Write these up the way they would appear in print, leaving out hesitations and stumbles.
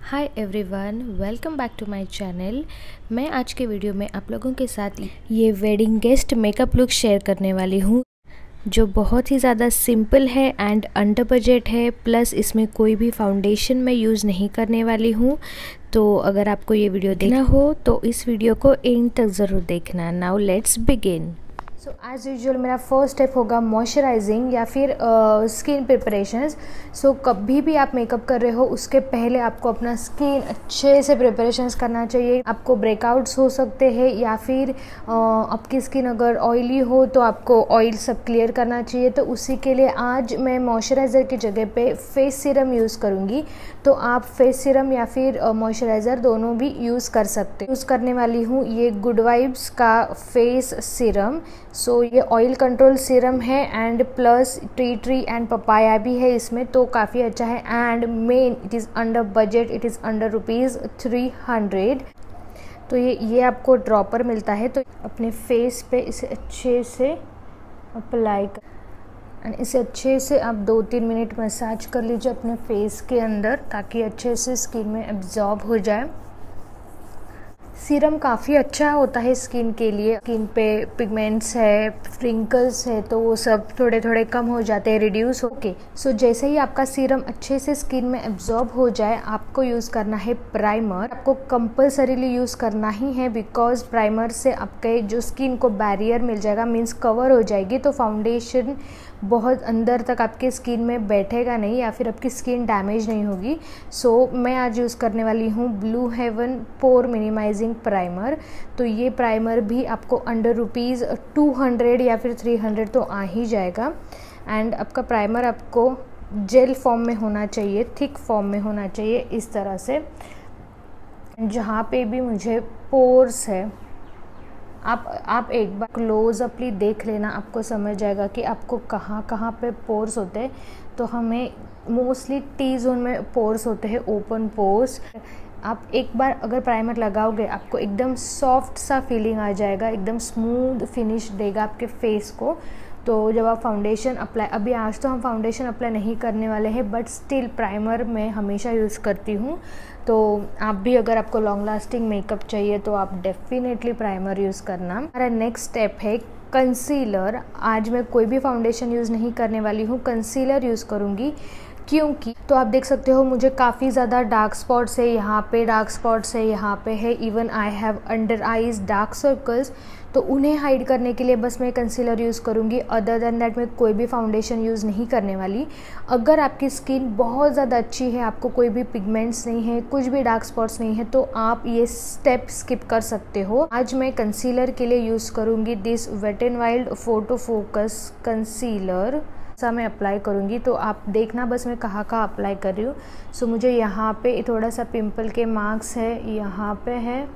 Hi everyone, welcome back to my channel. मैं आज के वीडियो में आप लोगों के साथ ये wedding guest makeup look share करने वाली हूँ जो बहुत ही ज़्यादा सिंपल है एंड अंडर बजट है। प्लस इसमें कोई भी फाउंडेशन मैं यूज़ नहीं करने वाली हूँ। तो अगर आपको ये वीडियो देखना हो तो इस वीडियो को एंड तक ज़रूर देखना। Now let's begin. So as usual मेरा फर्स्ट स्टेप होगा मॉइस्चराइजिंग या फिर स्किन प्रिपरेशंस। सो कभी भी आप मेकअप कर रहे हो उसके पहले आपको अपना स्किन अच्छे से प्रिपरेशंस करना चाहिए। आपको ब्रेकआउट्स हो सकते हैं या फिर आपकी स्किन अगर ऑयली हो तो आपको ऑयल सब क्लियर करना चाहिए। तो उसी के लिए आज मैं मॉइस्चराइज़र की जगह पे फेस सीरम यूज़ करूँगी। तो आप फेस सीरम या फिर मॉइस्चराइज़र दोनों भी यूज़ कर सकते हैं। यूज़ करने वाली हूँ ये गुड वाइब्स का फेस सीरम। सो ये ऑयल कंट्रोल सीरम है and plus tea tree and papaya भी है इसमें, तो काफ़ी अच्छा है। And main it is under budget, it is under ₹300। तो ये आपको ड्रॉपर मिलता है। तो अपने फेस पे इसे अच्छे से अप्लाई कर एंड इसे अच्छे से आप 2-3 मिनट मसाज कर लीजिए अपने फेस के अंदर ताकि अच्छे से स्किन में एब्जॉर्ब हो जाए। सीरम काफ़ी अच्छा होता है स्किन के लिए। स्किन पे पिगमेंट्स है, रिंकल्स है, तो वो सब थोड़े थोड़े कम हो जाते हैं, रिड्यूस होके। सो जैसे ही आपका सीरम अच्छे से स्किन में एब्जॉर्ब हो जाए आपको यूज़ करना है प्राइमर। आपको कंपल्सरीली यूज़ करना ही है बिकॉज प्राइमर से आपके जो स्किन को बैरियर मिल जाएगा, मीन्स कवर हो जाएगी। तो फाउंडेशन बहुत अंदर तक आपके स्किन में बैठेगा नहीं या फिर आपकी स्किन डैमेज नहीं होगी। सो मैं आज यूज़ करने वाली हूँ Blue Heaven pore minimising primer. तो ये प्राइमर भी आपको अंडर ₹200 या फिर 300 तो आ ही जाएगा। एंड आपका प्राइमर आपको जेल फॉर्म में होना चाहिए, थिक फॉर्म में होना चाहिए इस तरह से। जहाँ पे भी मुझे पोर्स है आप एक बार क्लोज अपली देख लेना, आपको समझ जाएगा कि आपको कहाँ कहाँ पे पोर्स होते हैं। तो हमें मोस्टली टी जोन में पोर्स होते हैं, ओपन पोर्स। आप एक बार अगर प्राइमर लगाओगे आपको एकदम सॉफ्ट सा फीलिंग आ जाएगा, एकदम स्मूथ फिनिश देगा आपके फेस को। तो जब आप फाउंडेशन अप्लाई, अभी आज तो हम फाउंडेशन अप्लाई नहीं करने वाले हैं बट स्टिल प्राइमर मैं हमेशा यूज़ करती हूँ। तो आप भी अगर आपको लॉन्ग लास्टिंग मेकअप चाहिए तो आप डेफिनेटली प्राइमर यूज़ करना। हमारा नेक्स्ट स्टेप है कंसीलर। आज मैं कोई भी फाउंडेशन यूज़ नहीं करने वाली हूँ, कंसीलर यूज़ करूँगी। क्योंकि तो आप देख सकते हो मुझे काफ़ी ज़्यादा डार्क स्पॉट्स है, यहाँ पे डार्क स्पॉट्स है, यहाँ पे है, even I have under eyes dark circles. तो उन्हें हाइड करने के लिए बस मैं कंसीलर यूज़ करूँगी। अदर देन दैट मैं कोई भी फाउंडेशन यूज़ नहीं करने वाली। अगर आपकी स्किन बहुत ज़्यादा अच्छी है, आपको कोई भी पिगमेंट्स नहीं है, कुछ भी डार्क स्पॉट्स नहीं है, तो आप ये स्टेप स्किप कर सकते हो। आज मैं कंसीलर के लिए यूज़ करूँगी this Wet and Wild Photo Focus concealer. सा मैं अप्लाई करूँगी तो आप देखना बस मैं कहाँ कहाँ अप्लाई कर रही हूँ। सो मुझे यहाँ पे थोड़ा सा पिंपल के मार्क्स है, यहाँ पे है,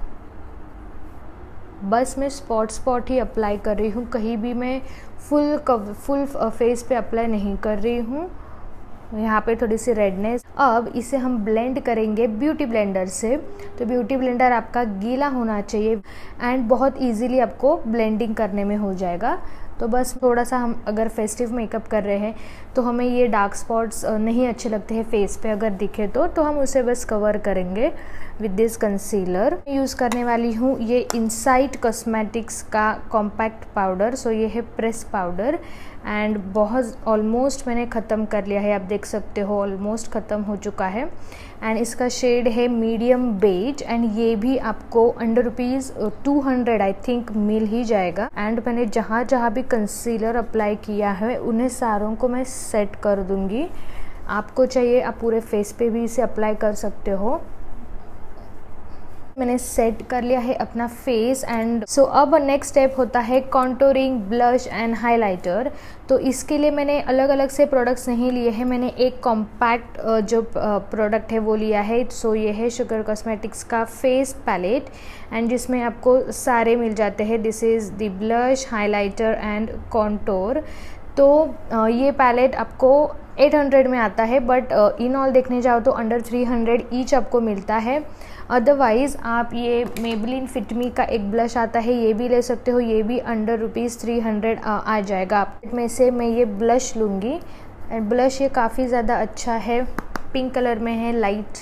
बस मैं स्पॉट ही अप्लाई कर रही हूँ। कहीं भी मैं फुल फेस पे अप्लाई नहीं कर रही हूँ। यहाँ पे थोड़ी सी रेडनेस। अब इसे हम ब्लेंड करेंगे ब्यूटी ब्लेंडर से। तो ब्यूटी ब्लेंडर आपका गीला होना चाहिए एंड बहुत इजीली आपको ब्लेंडिंग करने में हो जाएगा। तो बस थोड़ा सा हम अगर फेस्टिव मेकअप कर रहे हैं तो हमें ये डार्क स्पॉट्स नहीं अच्छे लगते हैं फेस पे अगर दिखे तो हम उसे बस कवर करेंगे विद दिस कंसीलर। यूज़ करने वाली हूँ ये इनसाइट कॉस्मेटिक्स का कॉम्पैक्ट पाउडर। सो ये है प्रेस पाउडर एंड बहुत ऑलमोस्ट मैंने ख़त्म कर लिया है, आप देख सकते हो ऑलमोस्ट ख़त्म हो चुका है। एंड इसका शेड है मीडियम बेज एंड ये भी आपको अंडर ₹200 आई थिंक मिल ही जाएगा। एंड मैंने जहाँ जहाँ भी कंसीलर अप्लाई किया है उन्हें सारों को मैं सेट कर दूँगी। आपको चाहिए आप पूरे फेस पे भी इसे अप्लाई कर सकते हो। मैंने सेट कर लिया है अपना फेस एंड सो अब नेक्स्ट स्टेप होता है कॉन्टोरिंग, ब्लश एंड हाइलाइटर। तो इसके लिए मैंने अलग अलग से प्रोडक्ट्स नहीं लिए हैं, मैंने एक कॉम्पैक्ट जो प्रोडक्ट है वो लिया है। सो ये है शुगर कॉस्मेटिक्स का फेस पैलेट एंड जिसमें आपको सारे मिल जाते हैं। This is the blush, highlighter and contour. तो ये पैलेट आपको 800 में आता है बट इन ऑल देखने जाओ तो अंडर 300 ईच आपको मिलता है। अदरवाइज़ आप ये मेबलिन फिट मी का एक ब्लश आता है, ये भी ले सकते हो, ये भी अंडर ₹300 आ जाएगा। आप में से मैं ये ब्लश लूँगी एंड ब्लश ये काफ़ी ज़्यादा अच्छा है, पिंक कलर में है, लाइट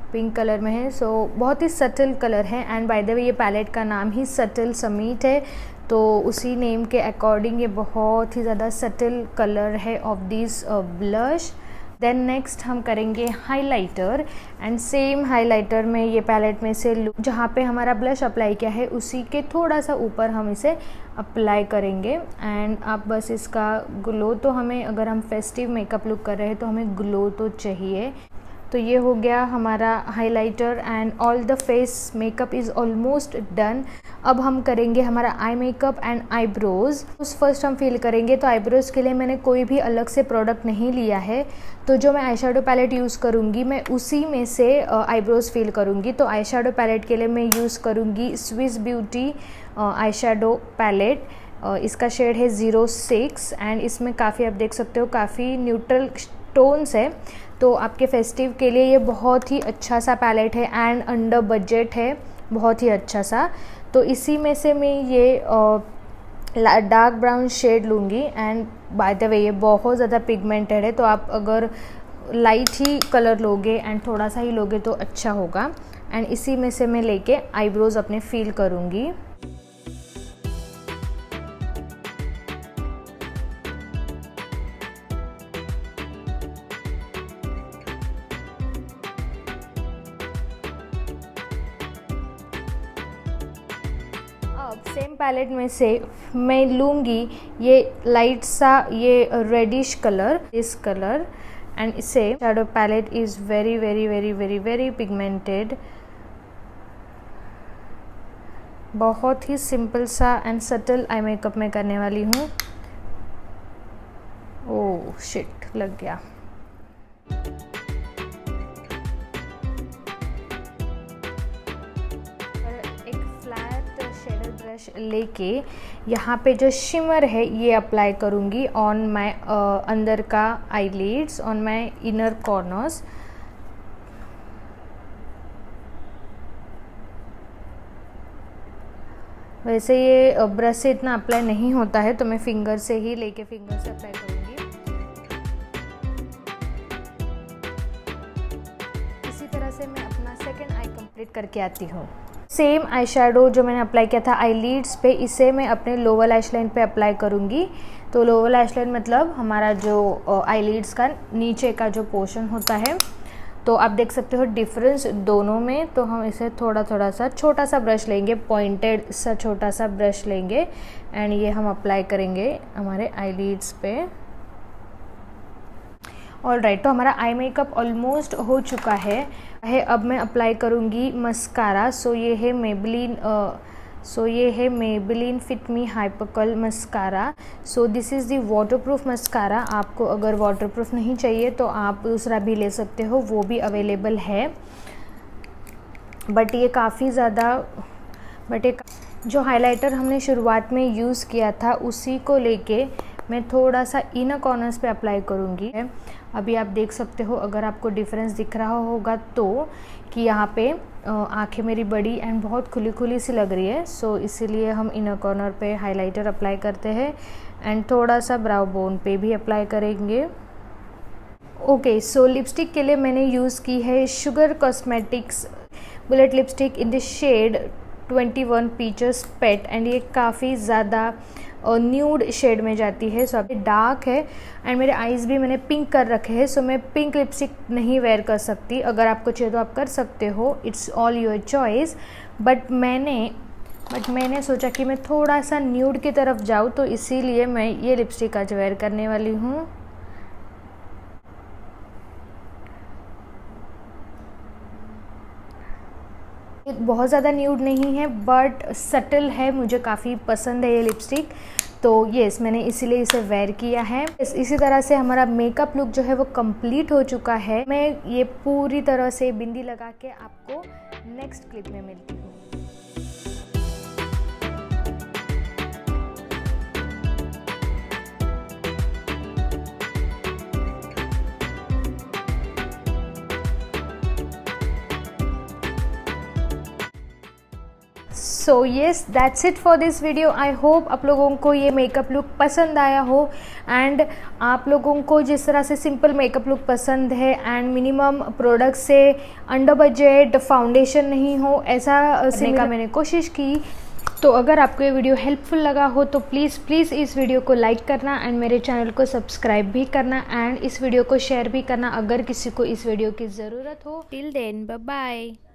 पिंक कलर में है। सो बहुत ही सटल कलर है एंड बाय द वे ये पैलेट का नाम ही सटल समीट है, तो उसी नेम के अकॉर्डिंग ये बहुत ही ज़्यादा सटल कलर है of this blush. Then next हम करेंगे हाइलाइटर एंड सेम हाइलाइटर में ये पैलेट में से जहाँ पे हमारा ब्लश अप्लाई किया है उसी के थोड़ा सा ऊपर हम इसे अप्लाई करेंगे। एंड आप बस इसका ग्लो, तो हमें अगर हम फेस्टिव मेकअप लुक कर रहे हैं तो हमें ग्लो तो चाहिए। तो ये हो गया हमारा highlighter and all the face makeup is almost done. अब हम करेंगे हमारा आई मेकअप एंड आईब्रोज़। उस फर्स्ट हम फिल करेंगे, तो आईब्रोज़ के लिए मैंने कोई भी अलग से प्रोडक्ट नहीं लिया है, तो जो मैं आई शेडो पैलेट यूज़ करूँगी मैं उसी में से आईब्रोज़ फिल करूँगी। तो आई शेडो पैलेट के लिए मैं यूज़ करूँगी Swiss Beauty eye shadow palette. इसका शेड है 06 एंड इसमें काफ़ी आप देख सकते हो काफ़ी न्यूट्रल टोन्स है, तो आपके फेस्टिव के लिए ये बहुत ही अच्छा सा पैलेट है एंड अंडर बजट है, बहुत ही अच्छा सा। तो इसी में से मैं ये डार्क ब्राउन शेड लूँगी एंड बाय द वे ये बहुत ज़्यादा पिगमेंटेड है, तो आप अगर लाइट ही कलर लोगे एंड थोड़ा सा ही लोगे तो अच्छा होगा। एंड इसी में से मैं लेके आईब्रोज़ अपने फिल करूँगी। अब सेम पैलेट में से मैं लूँगी ये लाइट सा ये रेडिश कलर, इस कलर, एंड इसे shadow palette is very very very very very pigmented. बहुत ही सिंपल सा एंड सटल आई मेकअप में करने वाली हूँ। ओह शिट, लग गया। लेके यहाँ पे जो शिमर है ये अप्लाई करूँगी ऑन माय अंदर का eyelids, on my inner corners. वैसे ये ब्रश से इतना अप्लाई नहीं होता है, तो मैं फिंगर से ही लेके फिंगर से अप्लाई करूँगी। इसी तरह से मैं अपना सेकेंड आई कंप्लीट करके आती हूँ। सेम आई शेडो जो मैंने अप्लाई किया था आईलिड्स पे, इसे मैं अपने लोअर लैश लाइन पे अप्लाई करूँगी। तो लोअर लैश लाइन मतलब हमारा जो आईलिड्स का नीचे का जो पोर्शन होता है, तो आप देख सकते हो डिफरेंस दोनों में। तो हम इसे थोड़ा थोड़ा सा छोटा सा ब्रश लेंगे, पॉइंटेड सा छोटा सा ब्रश लेंगे एंड ये हम अप्लाई करेंगे हमारे आईलिड्स पे। ऑल राइट, तो हमारा आई मेकअप ऑलमोस्ट हो चुका है। अब मैं अप्लाई करूँगी मस्कारा। सो ये है Maybelline Fit Me Hypercurl mascara. So this is the waterproof mascara. आपको अगर वाटरप्रूफ नहीं चाहिए तो आप दूसरा भी ले सकते हो, वो भी अवेलेबल है। बट ये काफ़ी ज़्यादा जो हाइलाइटर हमने शुरुआत में यूज़ किया था उसी को लेके मैं थोड़ा सा इनर कॉर्नर्स पे अप्लाई करूँगी। अभी आप देख सकते हो, अगर आपको डिफरेंस दिख रहा होगा तो, कि यहाँ पे आंखें मेरी बड़ी एंड बहुत खुली खुली सी लग रही है। सो इसीलिए हम इनर कॉर्नर पे हाइलाइटर अप्लाई करते हैं एंड थोड़ा सा ब्राउ बोन पे भी अप्लाई करेंगे। ओके, सो लिपस्टिक के लिए मैंने यूज़ की है Sugar Cosmetics bullet lipstick in the shade 21 peaches pet and ये काफ़ी ज़्यादा न्यूड शेड में जाती है। सो अभी डार्क है एंड मेरे आईज़ भी मैंने पिंक कर रखे हैं। सो मैं पिंक लिपस्टिक नहीं वेयर कर सकती, अगर आपको चाहिए तो आप कर सकते हो, it's all your choice. But मैंने सोचा कि मैं थोड़ा सा न्यूड की तरफ जाऊँ, तो इसीलिए मैं ये लिपस्टिक आज वेयर करने वाली हूँ। बहुत ज़्यादा न्यूड नहीं है बट सटल है, मुझे काफ़ी पसंद है ये लिपस्टिक, तो येस मैंने इसीलिए इसे वेयर किया है। इसी तरह से हमारा मेकअप लुक जो है वो कंप्लीट हो चुका है। मैं ये पूरी तरह से बिंदी लगा के आपको नेक्स्ट क्लिप में मिलती हूँ। So yes that's it for this video. I hope आप लोगों को ये मेकअप लुक पसंद आया हो एंड आप लोगों को जिस तरह से सिंपल मेकअप लुक पसंद है एंड मिनिमम प्रोडक्ट से अंडर बजट फाउंडेशन नहीं हो, ऐसा करने का मैंने कोशिश की। तो अगर आपको ये वीडियो हेल्पफुल लगा हो तो प्लीज़ इस वीडियो को लाइक करना एंड मेरे चैनल को सब्सक्राइब भी करना एंड इस वीडियो को शेयर भी करना अगर किसी को इस वीडियो की ज़रूरत हो। Till then bye bye.